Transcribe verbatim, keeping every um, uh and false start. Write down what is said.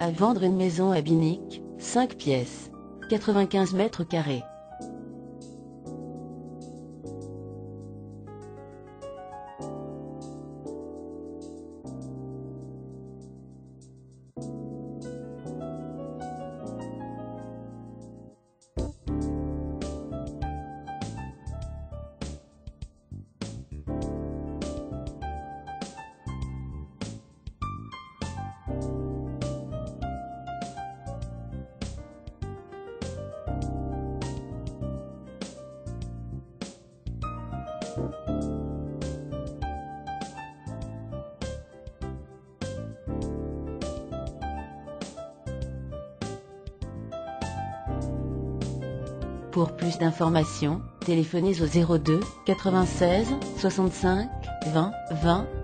À vendre une maison à Binic, cinq pièces, quatre-vingt-quinze mètres carrés. Pour plus d'informations, téléphonez au zéro deux quatre-vingt-seize soixante-cinq vingt vingt.